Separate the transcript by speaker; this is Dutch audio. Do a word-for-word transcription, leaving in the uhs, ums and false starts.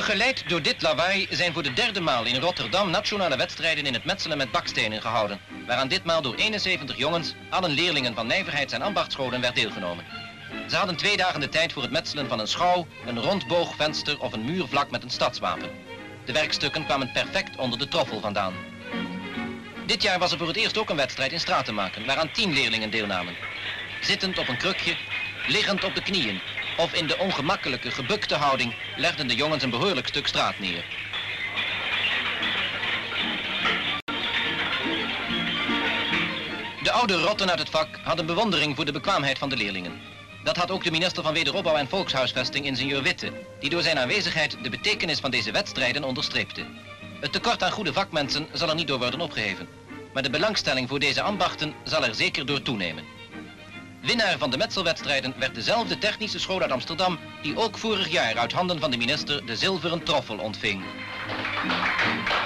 Speaker 1: Begeleid door dit lawaai zijn voor de derde maal in Rotterdam nationale wedstrijden in het metselen met bakstenen gehouden, waaraan ditmaal door eenenzeventig jongens, allen leerlingen van nijverheids- en ambachtsscholen, werd deelgenomen. Ze hadden twee dagen de tijd voor het metselen van een schouw, een rondboogvenster of een muurvlak met een stadswapen. De werkstukken kwamen perfect onder de troffel vandaan. Dit jaar was er voor het eerst ook een wedstrijd in stratenmaken, waaraan tien leerlingen deelnamen. Zittend op een krukje, liggend op de knieën of in de ongemakkelijke gebukte houding legden de jongens een behoorlijk stuk straat neer. De oude rotten uit het vak hadden bewondering voor de bekwaamheid van de leerlingen. Dat had ook de minister van Wederopbouw en Volkshuisvesting, ingenieur Witte, die door zijn aanwezigheid de betekenis van deze wedstrijden onderstreepte. Het tekort aan goede vakmensen zal er niet door worden opgeheven, maar de belangstelling voor deze ambachten zal er zeker door toenemen. Winnaar van de metselwedstrijden werd dezelfde technische school uit Amsterdam, die ook vorig jaar uit handen van de minister de zilveren troffel ontving.